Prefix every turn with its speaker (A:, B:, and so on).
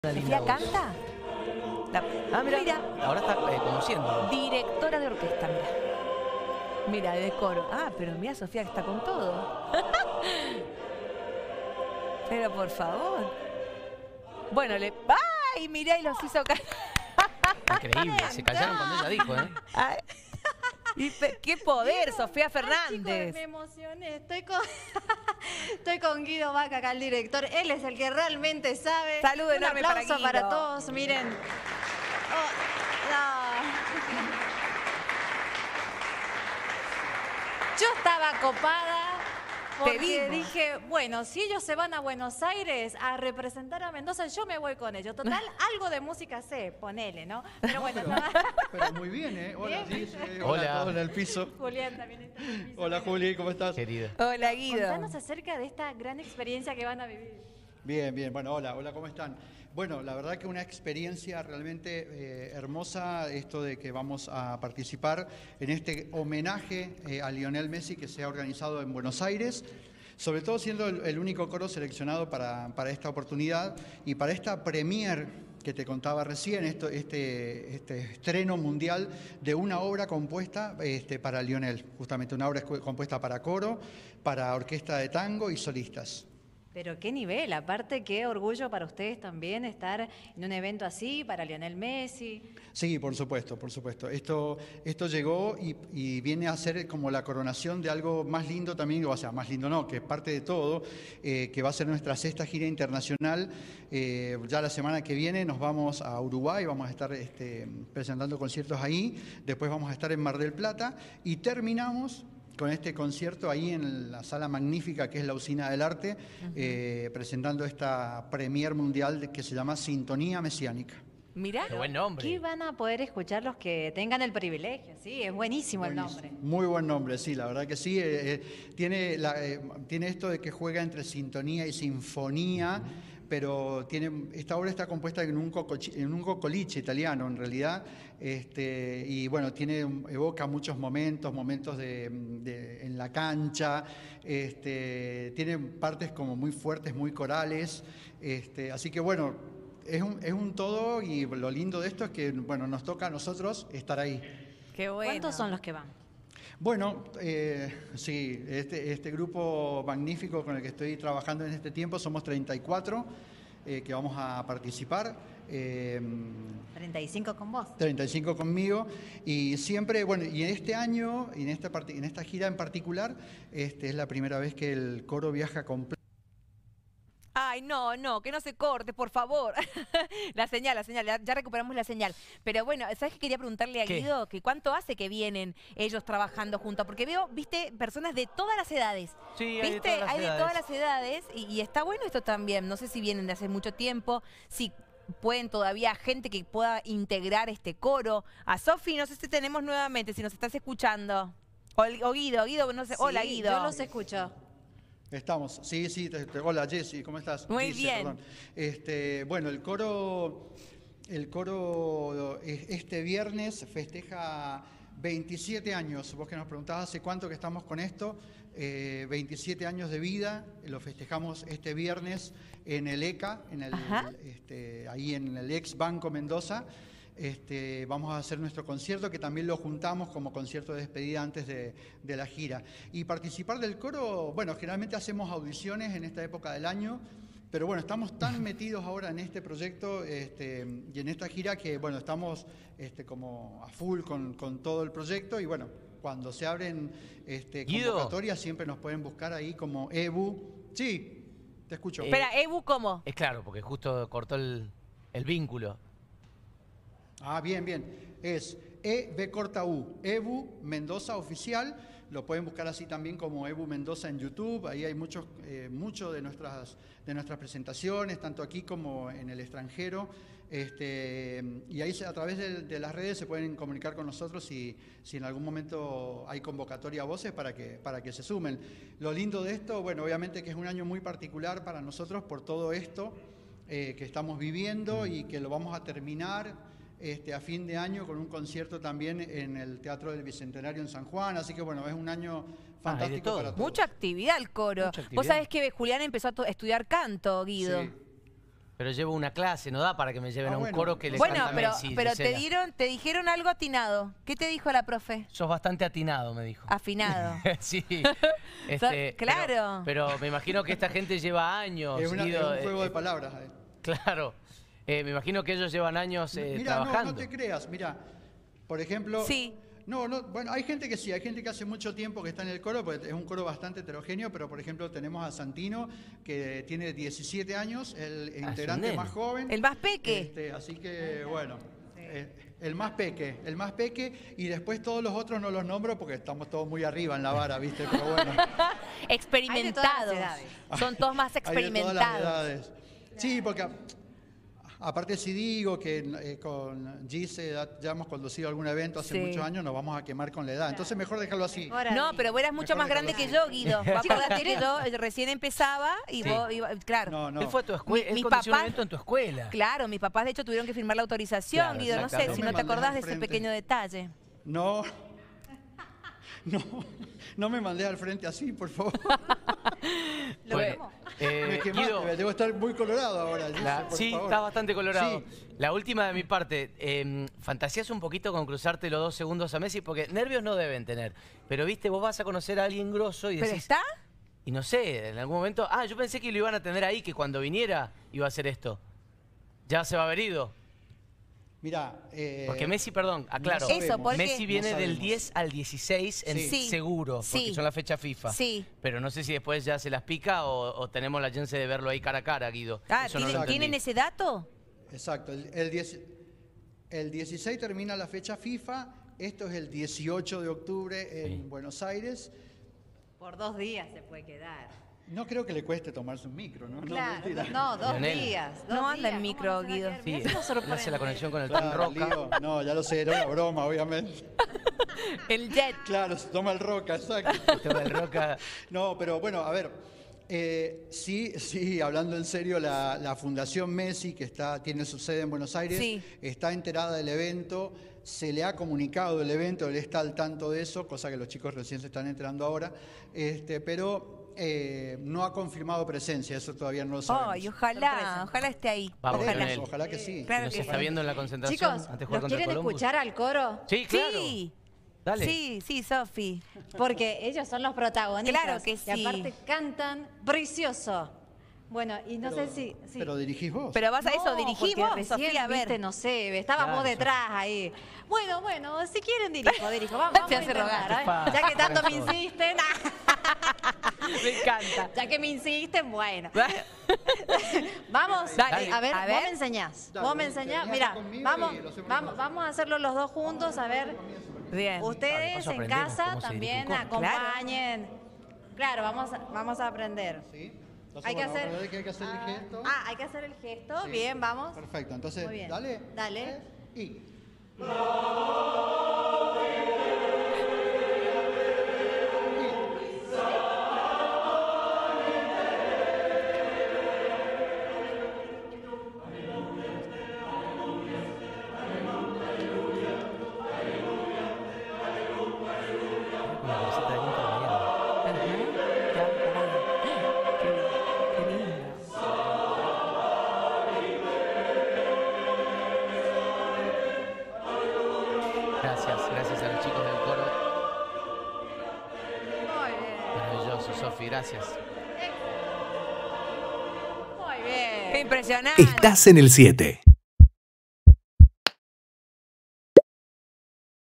A: ¿Sofía canta?
B: Mira. Ahora está conociendo.
A: Directora de orquesta, mira. Mira, de coro. Ah, pero mira, Sofía está con todo. Pero por favor. Bueno, ¡ay! Mirá, y los hizo caer.
B: Increíble, se callaron cuando ella dijo, ¿eh?
A: Ay, ¡qué poder, Sofía Fernández!
C: Chicos, me emocioné. Estoy con Guido Vaca, acá el director. Él es el que realmente sabe.
A: Saludo enorme
C: Un aplauso
A: para Guido.
C: para todos, miren. Oh, no. Yo estaba copada porque dije, bueno, si ellos se van a Buenos Aires a representar a Mendoza, yo me voy con ellos. Total, algo de música sé, ponele, ¿no? Pero bueno,
D: pero muy bien, ¿eh? Hola,
C: Bien.
D: Gis, hola a todos en el piso.
C: Julián también está en el piso.
D: Hola, Juli, ¿cómo estás?
B: Querida.
A: Hola, Guido.
C: Contanos acerca de esta gran experiencia que van a vivir.
D: Bien, bien. Bueno, hola, ¿cómo están? Bueno, la verdad que una experiencia realmente hermosa, esto de que vamos a participar en este homenaje a Lionel Messi que se ha organizado en Buenos Aires, sobre todo siendo el único coro seleccionado para esta oportunidad y para esta premier que te contaba recién, este estreno mundial de una obra compuesta para Lionel, justamente una obra compuesta para coro, para orquesta de tango y solistas.
C: Pero qué nivel, aparte qué orgullo para ustedes también estar en un evento así, para Lionel Messi.
D: Sí, por supuesto, por supuesto. Esto llegó y viene a ser como la coronación de algo más lindo también, o sea, más lindo no, que es parte de todo, que va a ser nuestra sexta gira internacional. Ya la semana que viene nos vamos a Uruguay, vamos a estar presentando conciertos ahí, después vamos a estar en Mar del Plata y terminamos con este concierto ahí en la sala magnífica que es la Usina del Arte, presentando esta premier mundial que se llama Sintonía Mesiánica.
A: Mirá.
B: Qué buen nombre.
C: ¿Qué van a poder escuchar los que tengan el privilegio? Sí, es buenísimo el nombre.
D: Muy buen nombre, sí, la verdad que sí. Tiene esto de que juega entre sintonía y sinfonía, pero esta obra está compuesta en un cocoliche italiano, en realidad, y bueno, evoca muchos momentos en la cancha, tiene partes como muy fuertes, muy corales, así que bueno, es un todo y lo lindo de esto es que bueno, nos toca a nosotros estar ahí.
A: Qué bueno.
C: ¿Cuántos son los que van?
D: Bueno, sí, este grupo magnífico con el que estoy trabajando en este tiempo, somos 34 que vamos a participar.
C: 35 con vos.
D: 35 conmigo. Y siempre, bueno, y este año, y en esta gira en particular, es la primera vez que el coro viaja completo.
A: Ay, no, que no se corte, por favor. La señal, ya recuperamos la señal. Pero bueno, ¿sabes qué quería preguntarle a Guido? Que ¿cuánto hace que vienen ellos trabajando juntos? Porque veo, viste, personas de todas las edades.
B: Sí,
A: ¿Viste? Hay de todas las edades y está bueno esto también. No sé si vienen de hace mucho tiempo, si pueden todavía gente que pueda integrar este coro. A Sofi, no sé si tenemos nuevamente, si nos estás escuchando. O Guido, no sé.
C: Sí,
A: Hola, Guido.
C: Yo los escucho.
D: Estamos, sí, hola Jessy, ¿cómo estás?
A: Muy bien.
D: Perdón. Bueno, el coro este viernes festeja 27 años. Vos que nos preguntabas hace cuánto que estamos con esto, 27 años de vida, lo festejamos este viernes en el ECA, ahí en el ex Banco Mendoza. Vamos a hacer nuestro concierto, que también lo juntamos como concierto de despedida antes de la gira. Y participar del coro, bueno, generalmente hacemos audiciones en esta época del año, pero bueno, estamos tan metidos ahora en este proyecto y en esta gira que, bueno, estamos como a full con todo el proyecto y bueno, cuando se abren convocatorias siempre nos pueden buscar ahí como EBU. Sí, te escucho.
A: Espera, ¿EBU cómo?
B: Es claro, porque justo cortó el vínculo.
D: Ah, bien. Es EB EBU Mendoza Oficial. Lo pueden buscar así también como EBU Mendoza en YouTube. Ahí hay mucho de nuestras presentaciones, tanto aquí como en el extranjero. Y ahí a través de las redes se pueden comunicar con nosotros si en algún momento hay convocatoria a voces para que se sumen. Lo lindo de esto, bueno, obviamente que es un año muy particular para nosotros por todo esto que estamos viviendo y que lo vamos a terminar a fin de año con un concierto también en el Teatro del Bicentenario en San Juan, así que bueno, es un año fantástico para todos.
A: Mucha actividad el coro. Vos sabés que Julián empezó a estudiar canto, Guido.
D: Sí.
B: Pero llevo una clase, no da para que me lleven a un coro que le
A: bueno,
B: canta Messi.
A: pero
B: Gisela.
A: te dijeron algo atinado. ¿Qué te dijo la profe?
B: Sos bastante atinado, me dijo.
A: Afinado.
B: Sí.
A: Claro.
B: Pero me imagino que esta gente lleva años.
D: Es un juego de palabras.
B: Claro. Me imagino que ellos llevan años trabajando.
D: No te creas. Mira, por ejemplo...
A: Sí.
D: Bueno, hay gente que sí, hay gente que hace mucho tiempo que está en el coro, porque es un coro bastante heterogéneo, pero por ejemplo tenemos a Santino, que tiene 17 años, el integrante más joven.
A: El más peque.
D: Así que, bueno, el más peque, y después todos los otros no los nombro porque estamos todos muy arriba en la vara, ¿viste? Pero bueno.
A: Experimentados. Son todos más experimentados.
D: Hay de todas las edades. Sí, porque... Aparte, si digo que con Gise ya hemos conducido algún evento hace muchos años, nos vamos a quemar con la edad. Entonces, mejor dejarlo así.
A: No, pero vos eras mucho más grande que yo, Guido. Vos acordate que yo recién empezaba y vos, claro.
B: Él fue a tu escuela, él condució un evento en tu escuela.
A: Claro, mis papás de hecho tuvieron que firmar la autorización, Guido. No sé si no te acordás de ese pequeño detalle.
D: No me mandé al frente así, por favor.
B: Bueno,
D: me quemaste,
B: Guido,
D: debo estar muy colorado ahora.
B: Sí, estás bastante colorado. Sí. La última de mi parte, ¿fantasías un poquito con cruzarte los 2 segundos a Messi? Porque nervios no deben tener. Pero, viste, vos vas a conocer a alguien grosso y decís...
A: ¿Pero está?
B: Y no sé, en algún momento... yo pensé que lo iban a tener ahí, que cuando viniera iba a hacer esto. Ya se va a haber ido.
D: Mirá,
B: porque Messi, perdón, aclaro, Messi viene del 10 al 16 en seguro, porque son la fecha FIFA.
A: Sí.
B: Pero no sé si después ya se las pica o tenemos la chance de verlo ahí cara a cara, Guido.
A: ¿Tienen ese dato?
D: Exacto. El 16 termina la fecha FIFA. Esto es el 18 de octubre en Buenos Aires.
C: Por 2 días se puede quedar.
D: No creo que le cueste tomarse un micro, ¿no?
C: Claro, no, 2 días.
A: No anda en micro, Guido.
B: Sí, él hace la conexión con el Team Roca.
D: No, ya lo sé, era una broma, obviamente.
A: El jet.
D: Claro, se toma el Roca, exacto.
B: Toma el Roca.
D: No, pero bueno, a ver, sí, hablando en serio, la Fundación Messi, que tiene su sede en Buenos Aires, está enterada del evento, se le ha comunicado el evento, él está al tanto de eso, cosa que los chicos recién se están enterando ahora, pero... no ha confirmado presencia, eso todavía no lo sabemos.
A: Ay, ojalá esté ahí.
B: Vamos,
D: ojalá que sí.
A: Claro
B: nos
A: que
B: está viendo en la concentración.
C: Chicos,
B: antes de jugar
C: ¿los
B: contra
C: quieren
B: Columbus.
C: escuchar al coro?
B: Sí, claro.
A: Sí.
B: Dale.
A: Sí, Sofi.
C: Porque ellos son los protagonistas.
A: Claro que sí.
C: Y aparte cantan precioso. Bueno, y no sé si...
D: Pero dirigís vos.
A: Pero vas a eso, dirigimos,
C: porque recién,
A: Sofía, a ver.
C: viste, no sé, estabas vos detrás ahí. Bueno, si quieren dirijo. Vamos
A: Se
C: a
A: hace
C: intentar,
A: rogar.
C: Ya que tanto me insisten.
A: Me encanta.
C: Ya que me insisten, bueno. Vamos,
A: Dale,
C: a ver,
A: a ver.
C: vos me enseñás. Vos me enseñás. Mira, vamos a hacerlo los dos juntos, a ver.
A: Bien.
C: Ustedes en casa también acompañen. Claro, vamos a aprender.
D: ¿Sí? Entonces,
C: Hay que hacer
D: el gesto.
C: hay que hacer el gesto. Bien, vamos.
D: Perfecto, entonces,
C: Muy bien.
D: dale. Y...
B: Gracias a los chicos del coro.
C: Muy bien.
B: Maravilloso, Sofi, gracias.
C: Muy bien.
A: Qué impresionante.
E: Estás en el 7.